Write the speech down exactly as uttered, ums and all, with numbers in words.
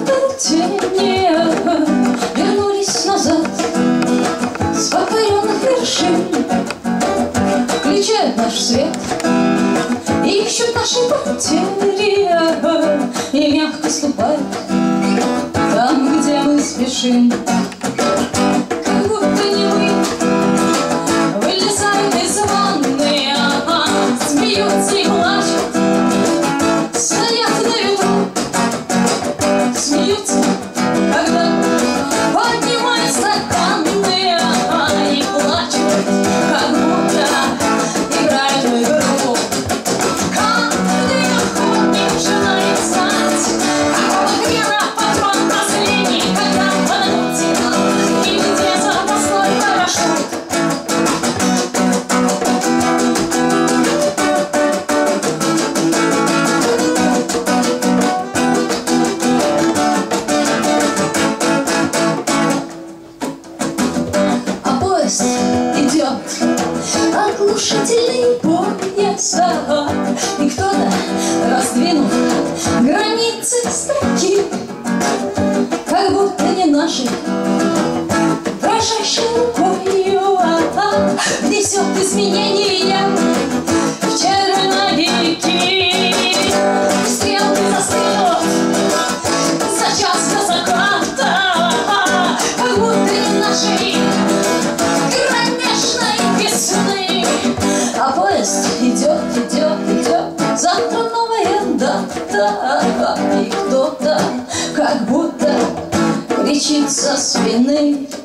тени вернулись назад с покоренных вершин, включают наш свет и ищут наши потери, и мягко ступают там, где мы спешим. Как будто не мы вылезают из ванны, смеются и плачут, стоят на ветру, смеются, когда поднимают стаканы, и плачут, как будто играют в игру. Каждый охотник желает знать, какого хрена патрон последний, когда подадут сигнал, и где запасной парашют. Идет оглушительный поезд, и кто-то, раздвинув границы строки, как будто не нашей дрожащей рукою внесет изменения в черновики. Стрелки застынут за час до заката, как будто не нашей а поезд идет, идет, идет, завтра новая дата, и кто-то как будто кричит со спины.